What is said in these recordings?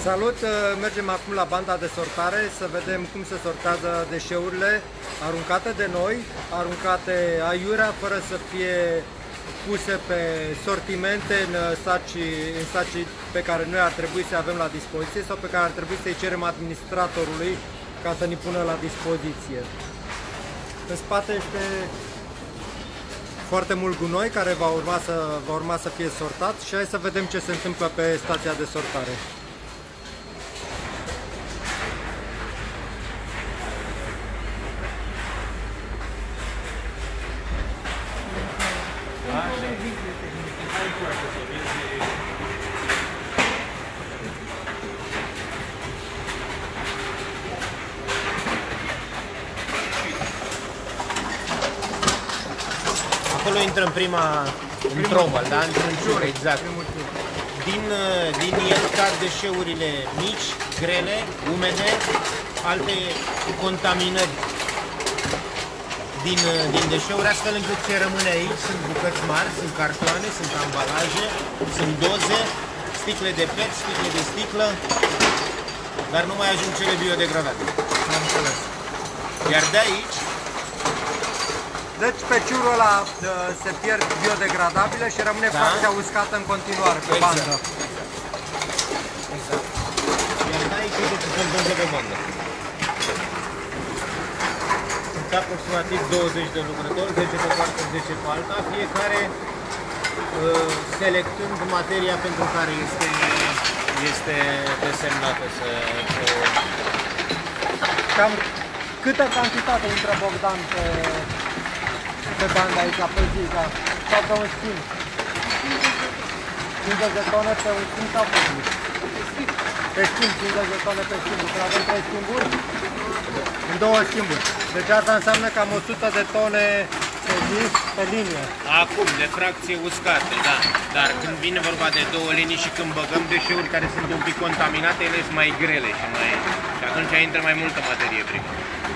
Salut! Mergem acum la banda de sortare să vedem cum se sortează deșeurile aruncate de noi, aruncate aiurea, fără să fie puse pe sortimente în saci pe care noi ar trebui să avem la dispoziție sau pe care ar trebui să-i cerem administratorului ca să ne pună la dispoziție. În spate este foarte mult gunoi care va urma să fie sortat și hai să vedem ce se întâmplă pe stația de sortare. Acolo intră în în trobăl, da? Într-un ciur, exact. Din el cad deșeurile mici, grele, umede, alte contaminări din deșeuri, astfel încât ce rămâne aici sunt bucăți mari, sunt cartoane, sunt ambalaje, sunt doze, sticle de PET, sticle de sticlă, dar nu mai ajung cele biodegradabile. Am înțeles. Iar de aici, deci pe ciurul ăla se pierd biodegradabile și rămâne fracția uscată în continuare pe bandă. Exact. Iar de aici uite ce se întâmplă pe bandă. Sunt aproximativ 20 de lucrători, 10 pe parte, 10 pe alta, fiecare selectând materia pentru care este desemnată să... Cam câtă cantitate intră Bogdan pe bandă aici, pe zi, da? Sau pe un schimb? 50 de tone pe un schimb sau pe zi? Pe schimb, 50 de tone pe schimb. Avem 3 schimburi? În 2 schimburi. Deci asta înseamnă cam 100 de tone pe zi, pe linie. Acum, de fracție uscată, da. Dar când vine vorba de 2 linii și când băgăm deșeuri care sunt un pic contaminate, ele sunt mai grele și atunci intră mai multă materie primă.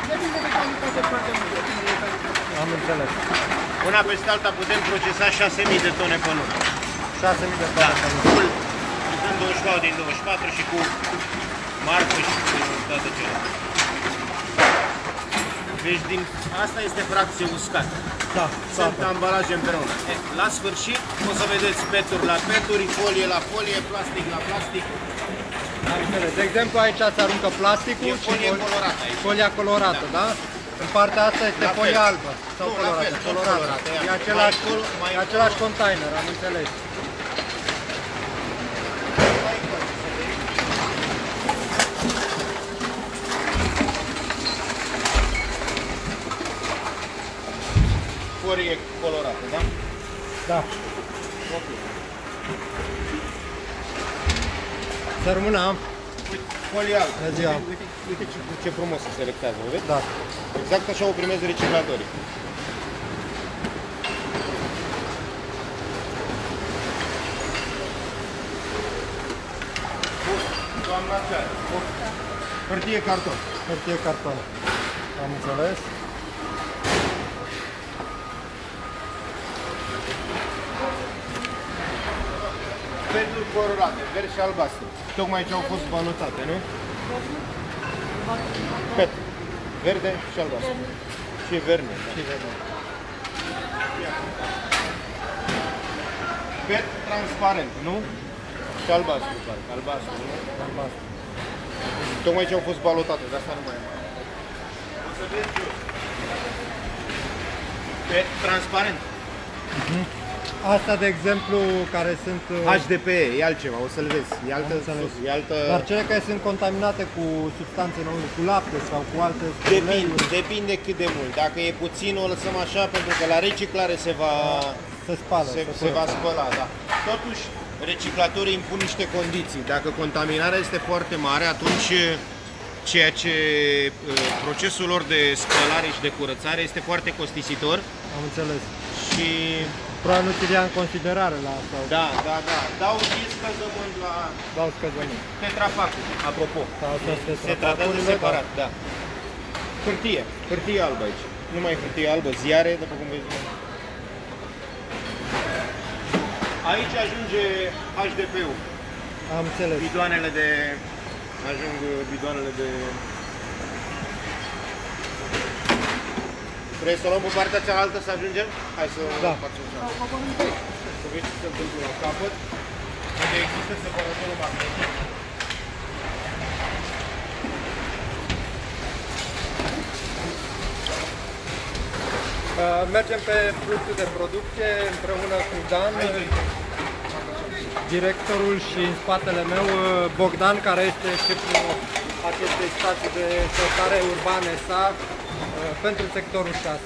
Am înțeles. Una peste alta putem procesa 6.000 de tone pe lună. 6.000 de tone pe lună. Full, în 24 din 24 și cu marfă și cu toate celelalte. Deci asta este fracție uscată. Da, sunt ambalaje împreună. La sfârșit o să vedeți peturi la peturi, folie la folie, plastic la plastic. Am înțeles. De exemplu, aici se aruncă plasticul și folie colorată aici. Folia colorată, da? În partea asta este folia albă sau colorată. Colorată. E același container, am înțeles. Folie colorată, da? Da. Ok. Să rămână. Folia albă. Uite ce frumos se selectează, vezi? Da. Exact așa o primesc reciclatorii. Doamna Ceară. Hârtie carton. Hârtie carton. Am înțeles. Peturi colorate, verde și albastru. Tocmai ce au fost valotate, nu? Pet. Verde și albastru. Și verde. Pet transparent, nu? Și albastru, parcă. Albastru, nu? Albastru. Tocmai ce au fost balotate, de asta nu mai am. O să vezi jos. Pet transparent. Asta, de exemplu, care sunt... HDPE, e altceva, o să-l vezi. E altă... Dar cele care sunt contaminate cu substanțe noi, cu lapte sau cu alte... Depinde cât de mult. Dacă e puțin, o lăsăm așa, pentru că la reciclare se va spăla, da. Totuși, reciclatorii impun niște condiții. Dacă contaminarea este foarte mare, atunci ceea ce procesul lor de spălare și de curățare este foarte costisitor. Am înțeles. Și... probabil nu ți ia în considerare la asta. Da. Dau scăzământ la... Dau scăzământ. Tetrapacul, apropo. Se tratează separat, da. Hârtie albă aici. Nu mai hârtie albă, ziare, după cum vezi. Aici ajunge HDP-ul. Am înțeles. Bidoanele de... Ajung bidoanele de... Vrei să o luăm pe partea cealaltă să ajungem? Hai să facem așa. Să vezi ce se întâmplă la capăt. Unde există separatorul magnetic. Mergem pe fluxul de producție împreună cu Dan, directorul, și în spatele meu Bogdan, care este șeful acestei stații de sortare urbane SA pentru sectorul 6.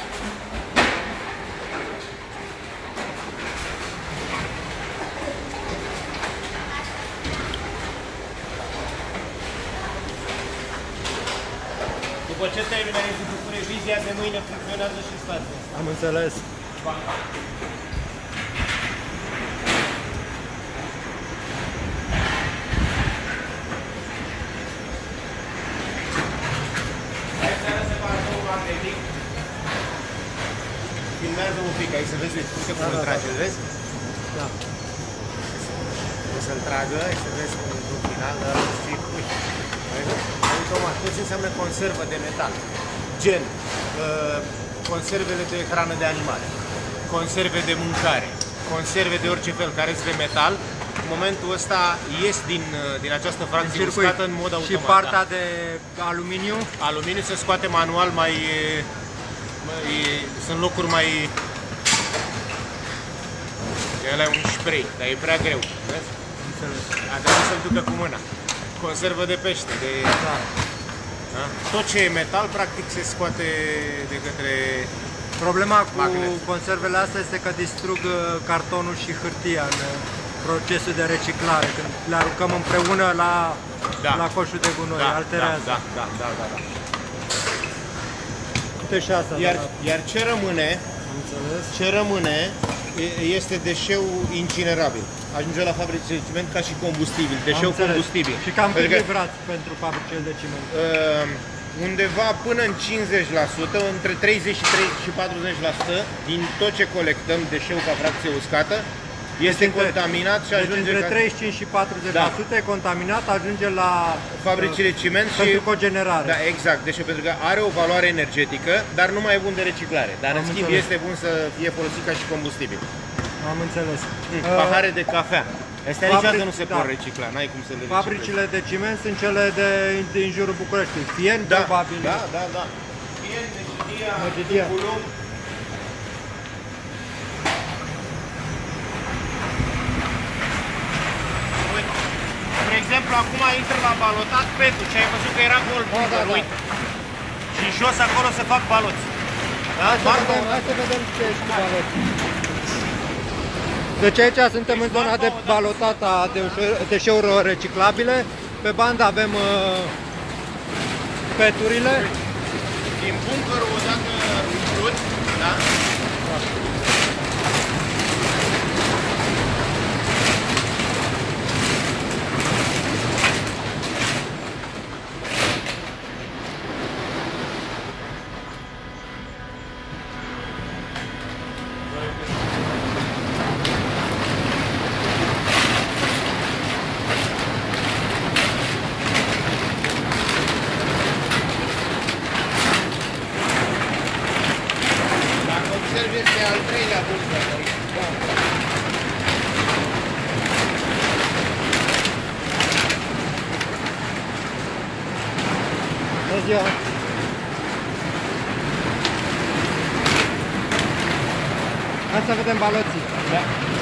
După ce termină cu revizia, de mâine funcționează și stația. Am înțeles. Filmează un pic aici să vezi, uite cum îl trage, îl vezi? Da. O să-l tragă, aici să vezi cum în final, dar automat, tot ce înseamnă conservă de metal, gen conservele de hrană de animale, conserve de mâncare, conserve de orice fel care sunt de metal, în momentul ăsta ies din această fracție uscată în mod automat. Și partea de aluminiu? Aluminiu se scoate manual, sunt locuri mai... Ăla e un spray, dar e prea greu, vezi? A trebuit să-l ducă cu mâna. Conservă de pește, de... Da. Da? Tot ce e metal, practic, se scoate de către... Problema cu magnet. conservele astea este că distrug cartonul și hârtia în procesul de reciclare. Când le aruncăm împreună la coșul de gunoi, alterează. Da. Uite și asta. Iar ce rămâne este deșeu incinerabil. Ajunge la fabrici de ciment ca și combustibil, deșeu combustibil. Și cam cât livrați pentru fabricile de ciment? Undeva până în 50%, între 33 și 40% din tot ce colectăm deșeu ca fracție uscată este contaminat și ajunge între 35 și 40% e contaminat, ajunge la fabricile de ciment și pentru cogenerare. Da, exact, deci pentru că are o valoare energetică, dar nu mai e bun de reciclare. Dar în schimb este bun să fie folosit ca și combustibil. Am înțeles. Pahare de cafea. Astea niciodată nu se pot recicla, n-ai cum să le reciclezi. Fabricile de ciment sunt cele din jurul Bucureștiului. Fieni, probabil. Da. Fieni, Măgidia, Bulum. De exemplu, acum intră la balotat petul și ai văzut că era gol bunker, uite. Și jos acolo se fac baloți. Da? Hai să vedem ce ești cu baloți. Deci aici suntem în zona de balotat a deșeuri reciclabile. Pe bandă avem peturile. Din bunkerul odată umplut, da? Este al treilea bunker aici. Bună ziua! Hai să vedem baloții. Da.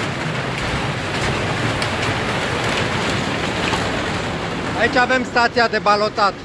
Aici avem stația de balotat.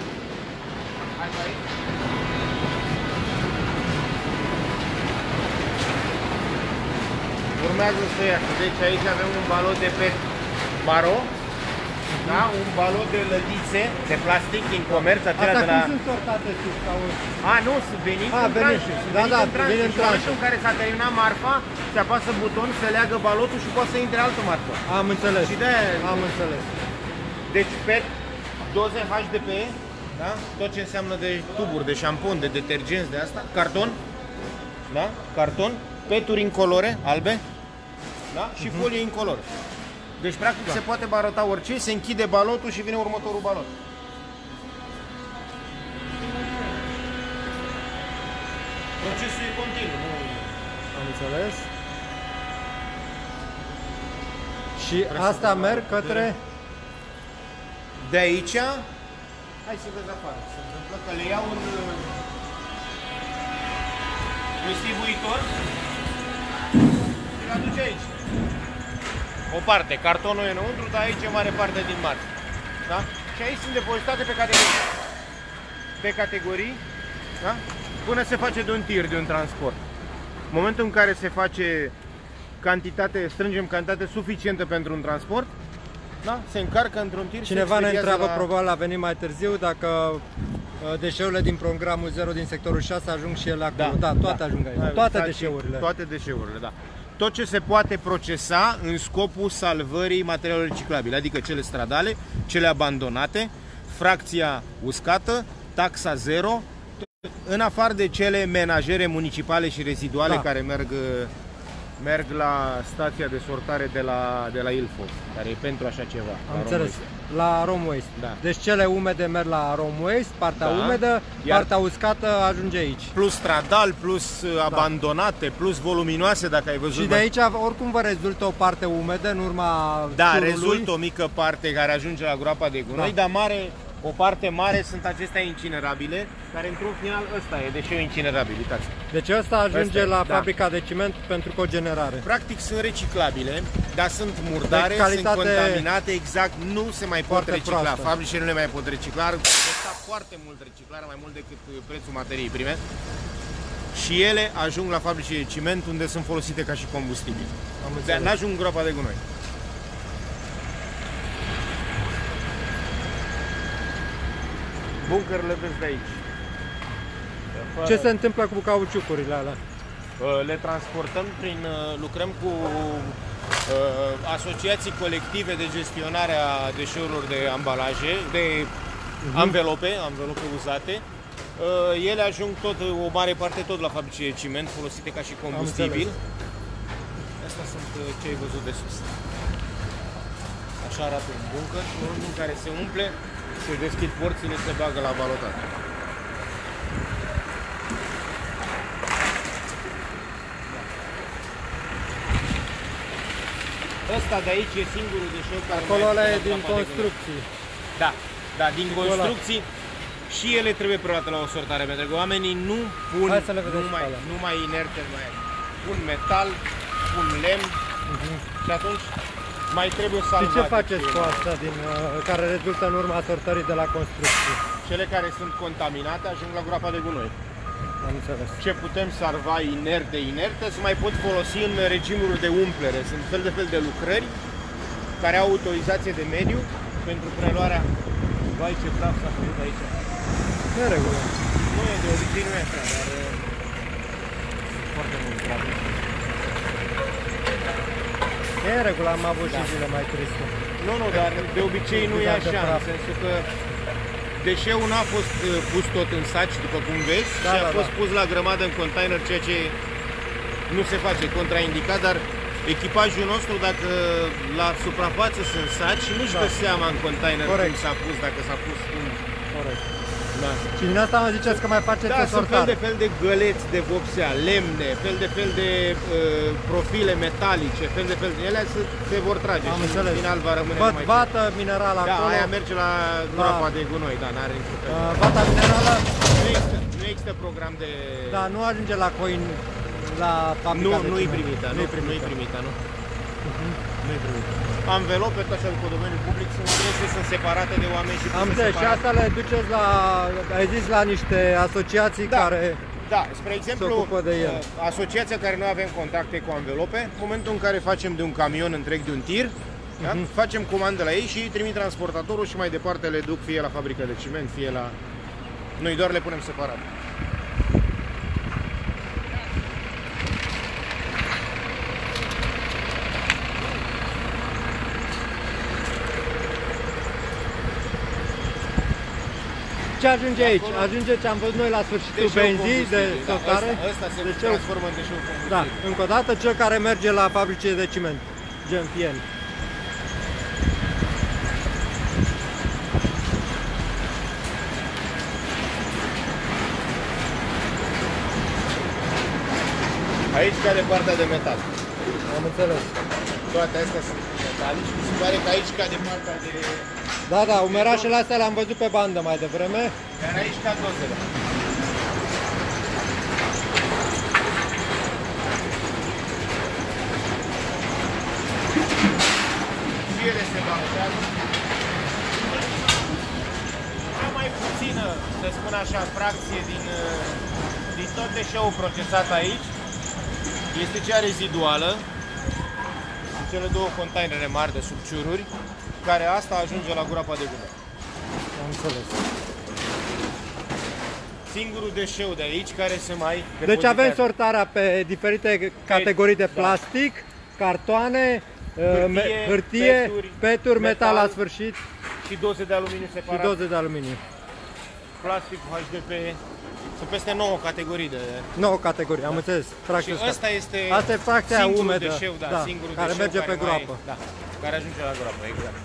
Urmează să ia. Deci aici avem un balot de pet maro, da? Un balot de lădițe de plastic din comerț, acelea de la... Cum sunt sortate sus? Nu, sunt venit în tranșe. Vin în tranșe. În care s-a terminat marfa, se apasă buton, se leagă balotul și poate să intre altă marfă. Am înțeles. Și de-aia... Am înțeles. Deci pet, doze HDP, da? Tot ce înseamnă de tuburi, de șampon, de detergenți, de asta, carton, da? Carton, peturi incolore, albe, da? Și folie incolor. Deci, practic, se poate barota orice, se închide balotul și vine următorul balot. Procesul e continuu. Am înțeles. Și asta merg către... De aici, hai să vezi afară. Se întâmplă că le iau în distribuitor și le aduce aici. O parte, cartonul e înăuntru, dar aici e mare parte din marfă. Da? Și aici sunt depozitate pe categorii, da? Până se face de un tir, de un transport. În momentul în care se face strângem cantitate suficientă pentru un transport, da? Se încarcă într-un tir. Cineva ne întreabă, probabil a venit mai târziu, dacă deșeurile din programul 0 din sectorul 6 ajung și ele acolo. Da, toate ajung aici. Toate deșeurile. Toate deșeurile, da. Tot ce se poate procesa în scopul salvării materialelor reciclabile, adică cele stradale, cele abandonate, fracția uscată, taxa zero, în afară de cele menajere municipale și reziduale care merg la stația de sortare de la Ilfov, care e pentru așa ceva. Am înțeles. La Rom Waste. Da. Deci cele umede merg la Rom Waste, partea umedă, partea uscată ajunge aici. Plus stradal, plus abandonate, plus voluminoase, dacă ai văzut. Și de aici oricum vă rezultă o parte umedă în urma turului. Rezultă o mică parte care ajunge la groapa de gunoi, dar o parte mare sunt acestea incinerabile, care într-un final ăsta e deșeu incinerabil, uitați. Deci ăsta ajunge la fabrica de ciment pentru cogenerare. Practic sunt reciclabile, dar sunt murdare, sunt contaminate, exact, nu se mai pot recicla. Fabricile nu le mai pot recicla, costa foarte mult reciclarea, mai mult decât prețul materiei prime. Și ele ajung la fabricile de ciment, unde sunt folosite ca și combustibil. Dar n-ajung în groapa de gunoi. Buncările vezi de aici. Ce se întâmplă cu cauciucurile alea? Le transportăm lucrăm cu asociații colective de gestionare a deșeurilor de ambalaje, de anvelope uzate. Ele ajung o mare parte tot la fabricile de ciment, folosite ca și combustibil. Astea sunt ce ai văzut de sus. Așa arată un buncăr și în momentul în care se umple, se deschid porțile, se bagă la balotat. Ăsta de aici e singurul deșeu care acolo e din construcții. Da, din construcții și ele trebuie preluate la o sortare, pentru că oamenii nu pun numai inerte, pun metal, pun lemn și atunci mai trebuie salvate. Și ce faceți cu asta care rezultă în urma sortării de la construcții? Cele care sunt contaminate ajung la groapa de gunoi. Am înțeles. Ce putem salva inert de inerte se mai pot folosi în regimuri de umplere. Sunt fel de lucrări care au autorizație de mediu pentru preluarea. Vai, ce praf s-a făcut aici. Nu e regulă. Nu e, de obicei nu e așa, dar foarte mult praf. E în regulă, am avut și zile mai triste. Nu, dar de obicei nu e așa, în sensul că deșeul n-a fost pus tot în saci, după cum vezi, și a fost pus la grămadă în container, ceea ce nu se face, contraindicat, dar echipajul nostru, dacă la suprafață sunt saci, nu-și dă seama în container cum s-a pus, dacă s-a pus cum. Corect. Da. Și din asta mă ziceți că mai faceți o sortare. Sunt fel de găleți de vopsea, lemne, fel de profile metalice, fel de ele se vor trage. Am înțeles. În final va rămâne numai vată minerală acolo. Da, aia merge la groapa de gunoi, da, n-are nicio fel. Vata minerală nu există program de. Da, nu ajunge la coin la fabrica de Nu-i primită, nu-i primită, nu. Nu-i primită. Anvelope, așa după domeniul public, sunt separate de oameni și am înțeles, și asta le duceți la, ai zis, la niște asociații care spre exemplu, se ocupă de el. Asociația care noi avem contacte cu anvelope, în momentul în care facem de un camion întreg, de un tir, facem comandă la ei și ei trimit transportatorul și mai departe le duc fie la fabrica de ciment, fie la. Noi doar le punem separat. Ce ajunge aici? Ajunge ce am văzut noi la sfârșitul benzii de sortare. Ăsta se transformă în deșeu combustibil. Da, încă o dată cel care merge la fabricile de ciment, gen Fieni. Aici cade partea de metal. Am înțeles. Toate astea sunt metalici. Mi se pare că aici cade partea de... Da, da, umerașele astea le-am văzut pe bandă mai devreme. Iar aici cad dozele. Și ele se balancează. Cea mai puțină, să spun așa, fracție din tot deșeul procesat aici este cea reziduală, în cele două containere mari de subciururi, care asta ajunge la groapa de gunoi. Am înțeles. Singurul deșeu de aici care se mai Deci depozitează. avem sortarea pe diferite categorii de plastic, cartoane, hârtie, peturi, metal la sfârșit și doze de aluminiu și separat. doze de aluminiu. Plastic, HDP. Sunt peste 9 categorii de... 9 categorii, am înțeles. Și ăsta este asta e fracția singurul umedă, deșeu, da, singurul care deșeu merge pe mai- groapă. Da, care ajunge la groapă, exact.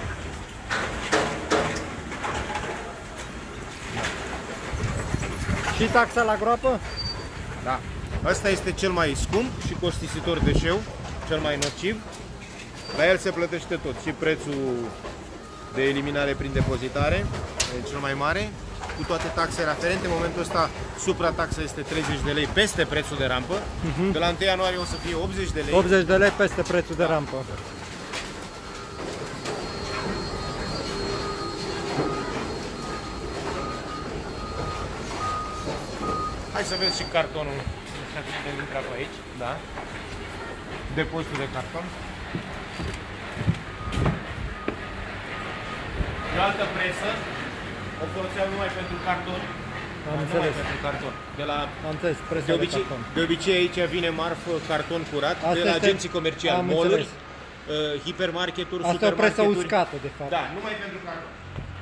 Și taxa la groapă? Da. Ăsta este cel mai scump și costisitor deșeu, cel mai nociv. La el se plătește tot, și prețul de eliminare prin depozitare, e cel mai mare, cu toate taxele aferente. În momentul ăsta, suprataxa este 30 de lei peste prețul de rampă. De la 1 ianuarie o să fie 80 de lei. 80 de lei peste prețul de rampă. Hai să vezi și cartonul. Nu știu dacă putem intra pe aici, da? Depozitul de carton. E o altă presă. O foloseam numai pentru carton. Am Numai înțeles. pentru carton. De la Am înțeles, De presia de obicei, carton. de obicei aici vine marfă carton curat Asta de la este- agenții comerciali, am mall-uri, înțeles. hipermarketuri, Asta e o presă supermarketuri. uscată, de fapt. Da, numai pentru carton.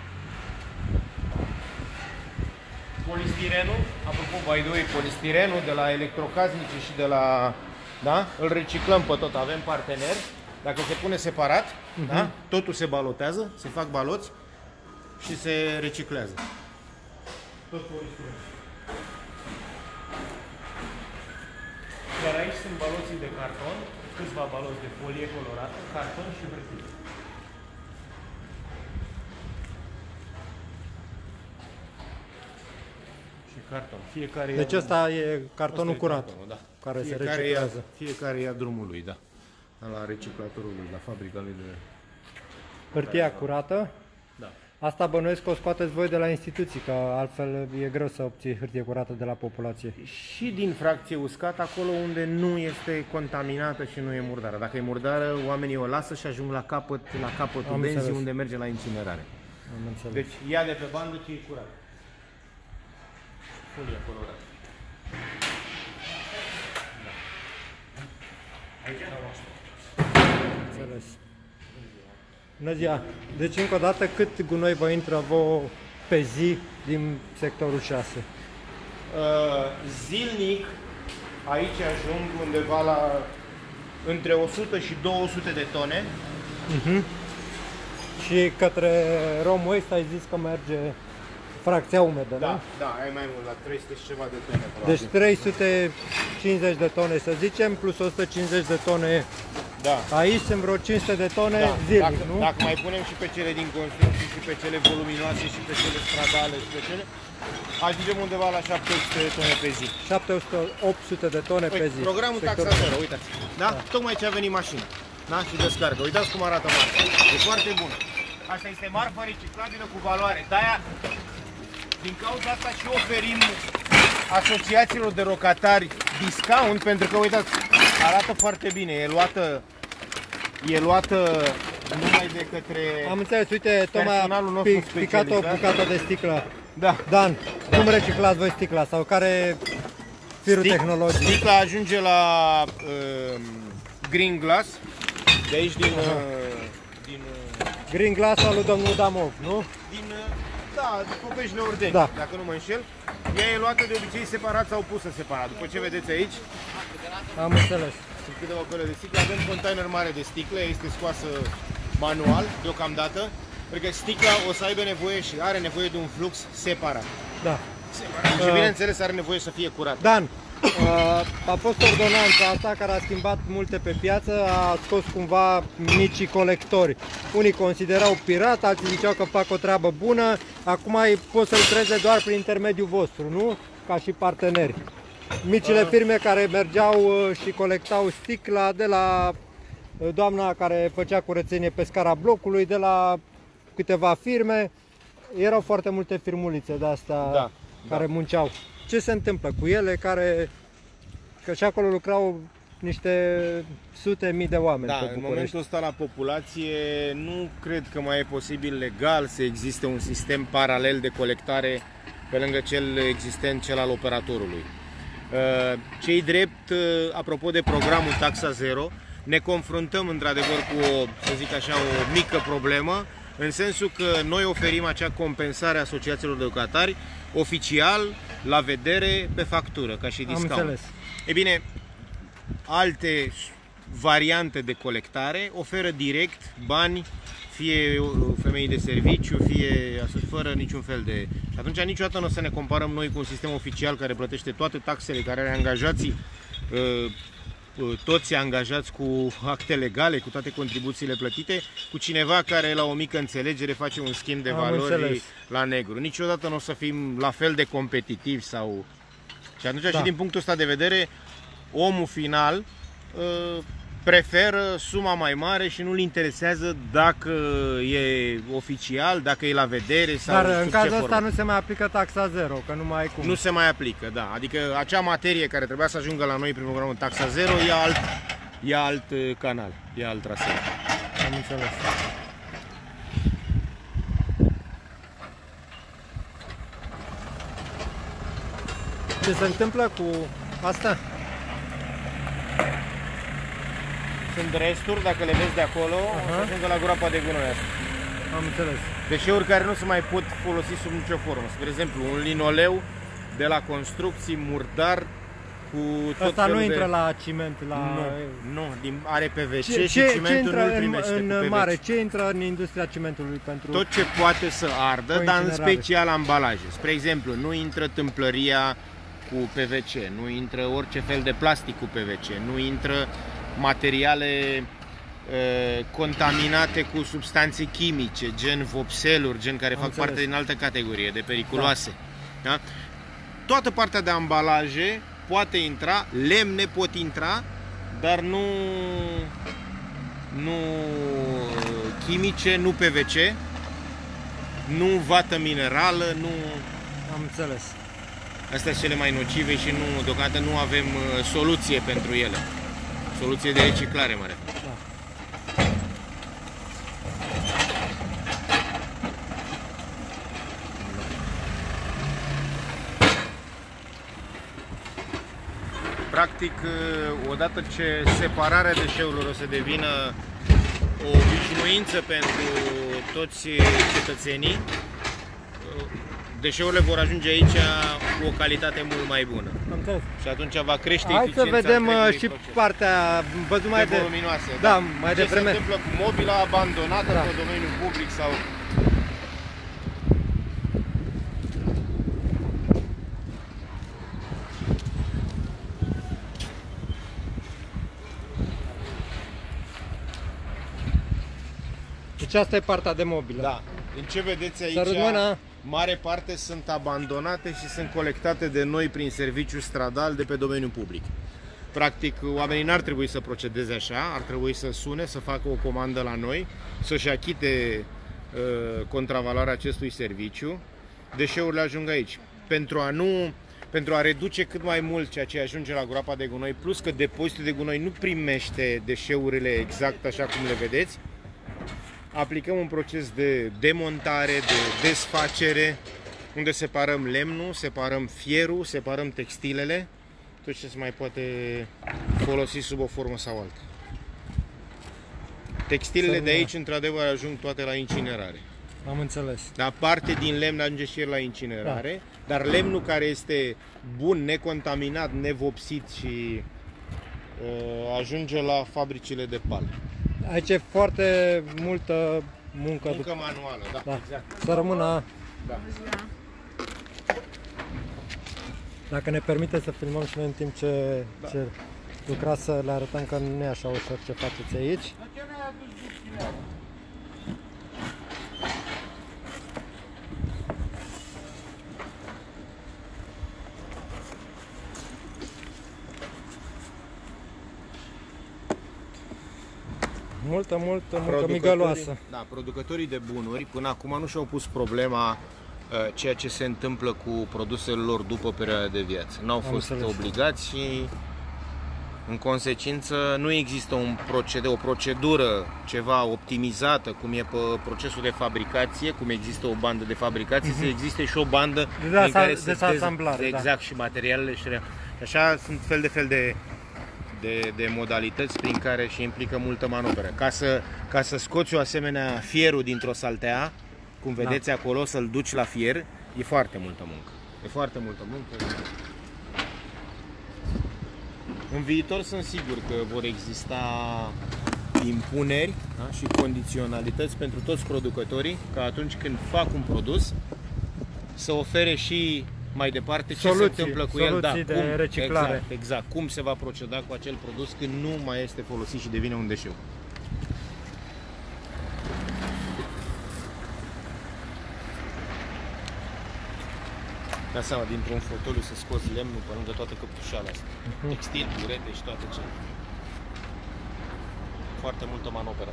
Polistirenul, apropo, by the way, polistirenul de la electrocasnice și de la... Da? Îl reciclăm pe tot, avem parteneri. Dacă se pune separat, da? Totul se balotează, se fac baloți și se reciclează. Tot polistirenul. Iar aici sunt baloții de carton, câțiva baloți de folie colorată, carton și hârtie. Și carton. Fiecare Deci ia ăsta e cartonul Asta e curat, cartonul, da. care se Fiecare reciclează. Fiecare ia drumul lui, da. La reciclatorul lui, la fabrica lui de... Hârtia curată. Da. Asta bănuiesc că o scoateți voi de la instituții, că altfel e greu să obții hârtie curată de la populație. Și din fracție uscat, acolo unde nu este contaminată și nu e murdară. Dacă e murdară, oamenii o lasă și ajung la capătul Am benzii înțeles. unde merge la incinerare. Am înțeles. Deci ia de pe bandă ce e curat. Folia colorată. Da. Aici am asta. Înțeles. Bună ziua! Deci încă o dată, cât gunoi vă intră vouă pe zi din sectorul 6? Zilnic aici ajung undeva la între 100 și 200 de tone. Și către Rome Waste ai zis că merge fracția umedă, Da, da? da, ai mai mult, la 300 și ceva de tone. Deci Probabil. 350 de tone să zicem, plus 150 de tone Da. aici, sunt vreo 500 de tone Da, zilnic, nu? dacă mai punem și pe cele din construcții și pe cele voluminoase și pe cele stradale și pe cele, ajungem undeva la 700 de tone pe zi. 700-800 de tone pe zi. Programul Sector- taxa zero, uitați. Da? Tocmai ce a venit mașina. Da? Și descarcă. Uitați cum arată marfa. E foarte bună. Asta este marfă reciclabilă cu valoare. De-aia, din cauza asta și oferim asociațiilor de rocatari discount, pentru că, uitați, arată foarte bine. E luată numai de către... Am înțeles, uite, Toma Personalul a nostru picat o specializat. bucată de sticlă. Da. Dan, cum reciclați voi sticla sau care e firul tehnologic? Sticla ajunge la Green Glass, de aici din Green Glass al lui domnul Damov, nu? da, Popeșile Ordeni, Da. dacă nu mă înșel. Ea e luată de obicei separat sau pusă separat. După ce vedeți aici, Am înțeles. sunt câteva căle de sticlă. Avem container mare de sticlă, ea este scoasă manual deocamdată. Pentru că sticla o să aibă nevoie și are nevoie de un flux separat. Da. Și bineînțeles are nevoie să fie curat. Dan, A fost ordonanța asta care a schimbat multe pe piață, a scos cumva micii colectori. Unii considerau pirat, alții ziceau că fac o treabă bună, acum poți să lucreze doar prin intermediul vostru, nu? Ca și parteneri. Micile firme care mergeau și colectau sticla de la doamna care făcea curățenie pe scara blocului, de la câteva firme, erau foarte multe firmulițe de astea care munceau. Ce se întâmplă cu ele, că și acolo lucrau niște sute mii de oameni pe în momentul ăsta la populație nu cred că mai e posibil legal să existe un sistem paralel de colectare pe lângă cel existent, cel al operatorului. Ce-i drept, apropo de programul Taxa Zero, ne confruntăm într-adevăr cu să zic așa, o mică problemă, în sensul că noi oferim acea compensare a asociațiilor de locatari oficial, la vedere, pe factură, ca și discount. Am înțeles. E bine, alte variante de colectare oferă direct bani, fie femeii de serviciu, fie fără niciun fel de... Și atunci niciodată nu o să ne comparăm noi cu un sistem oficial care plătește toate taxele, care are angajații, toți angajați cu acte legale, cu toate contribuțiile plătite, cu cineva care la o mică înțelegere face un schimb de valori la negru. Niciodată nu o să fim la fel de competitivi sau... Și atunci și din punctul ăsta de vedere, omul final preferă suma mai mare și nu-l interesează dacă e oficial, dacă e la vedere sau... Dar în cazul ăsta nu se mai aplică taxa zero, că nu mai ai cum. Nu se mai aplică, da. Adică acea materie care trebuia să ajungă la noi prin programul Taxa Zero e alt canal, e alt traseu. Am înțeles. Ce se întâmplă cu asta? Sunt resturi, dacă le vezi de acolo, o să ajungă la groapa de gunoi asta. Am înțeles. Deșeuri care nu se mai pot folosi sub nicio formă. Spre exemplu, un linoleu de la construcții murdar cu tot Asta nu intră de... la ciment, la... Nu, are PVC și cimentul nu-l primește în cu PVC. mare, ce intră în industria cimentului pentru... Tot ce poate să ardă, dar în special ambalaje. Spre exemplu, nu intră tâmplăria cu PVC, nu intră orice fel de plastic cu PVC, nu intră materiale contaminate cu substanțe chimice, gen vopseluri, gen care fac parte din altă categorie de periculoase. Da? Toată partea de ambalaje poate intra, lemne pot intra, dar nu chimice, nu PVC, nu vată minerală, nu... Am înțeles. Astea sunt cele mai nocive și deocamdată nu avem soluție pentru ele. Soluție de reciclare, mă refer. Practic, odată ce separarea deșeurilor o să devină o obișnuință pentru toți cetățenii, deșeurile vor ajunge aici cu o calitate mult mai bună. Și atunci va crește eficiența. Hai să vedem și partea văzut mai de voluminoasă. Da, mai devreme. Ce se întâmplă cu mobila abandonată pe domeniul public sau... Deci asta e partea de mobilă. Da. Din ce vedeți aici, mare parte sunt abandonate și sunt colectate de noi prin serviciu stradal de pe domeniul public. Practic, oamenii n-ar trebui să procedeze așa, ar trebui să sune, să facă o comandă la noi, să-și achite contravaloarea acestui serviciu. Deșeurile ajung aici. Pentru a reduce cât mai mult ceea ce ajunge la groapa de gunoi, plus că depozitul de gunoi nu primește deșeurile exact așa cum le vedeți, aplicăm un proces de demontare, de desfacere, unde separăm lemnul, separăm fierul, separăm textilele, tot ce se mai poate folosi sub o formă sau alta. Textilele de aici, într-adevăr, ajung toate la incinerare. Am înțeles. Dar parte din lemn ajunge și el la incinerare, dar lemnul care este bun, necontaminat, nevopsit și ajunge la fabricile de pal. Aici e foarte multă muncă manuală, da. Exact. Să rămână... Da. Dacă ne permite să filmăm și noi în timp ce lucrați, să le arătăm că nu e așa ușor ce faceți aici. Multă migăloasă. Da, producătorii de bunuri până acum nu și-au pus problema ceea ce se întâmplă cu produsele lor după perioada de viață. N-au fost obligați și în consecință nu există un procedeu, o procedură ceva optimizată, cum e pe procesul de fabricație, cum există o bandă de fabricație, să existe și o bandă în care se asamblare. Exact, și materialele și așa sunt fel de modalități prin care și implică multă manovră. Ca să scoți o asemenea fierul dintr-o saltea, cum vedeți acolo, să-l duci la fier, e foarte multă muncă. E foarte multă muncă. În viitor sunt sigur că vor exista impuneri, da, și condiționalități pentru toți producătorii, ca atunci când fac un produs să ofere și mai departe ce se întâmplă cu el, da, de reciclare. Exact, cum se va proceda cu acel produs când nu mai este folosit și devine un deșeu. Da seama, dintr-un fotoliu să scoți lemnul pe lângă toată căptușala asta. Textil, burete și toate cele. Foarte multă manoperă.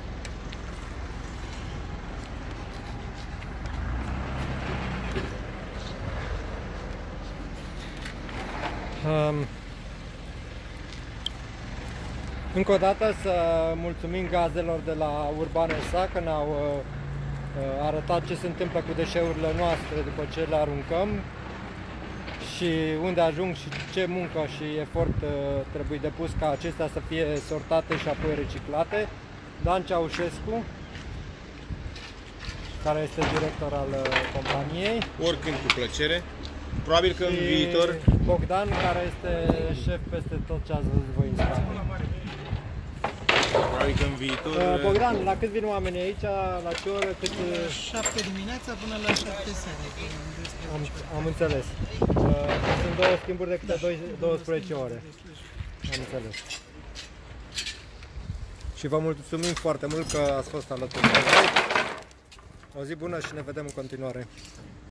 Încă o dată să mulțumim gazelor de la Urbane SA că ne-au arătat ce se întâmplă cu deșeurile noastre după ce le aruncăm și unde ajung și ce muncă și efort trebuie depus ca acestea să fie sortate și apoi reciclate. Dan Ceaușescu, care este director al companiei. Oricând cu plăcere. Probabil că în viitor... Bogdan, care este șef peste tot ce ați văzut voi în spate. Probabil că în viitor... Bogdan, la cât vin oamenii aici? La ce oră? 7 dimineața până la 7 seara. Am înțeles. Sunt două schimburi de câte 12 ore. Am înțeles. Și vă mulțumim foarte mult că ați fost alături de noi. O zi bună și ne vedem în continuare.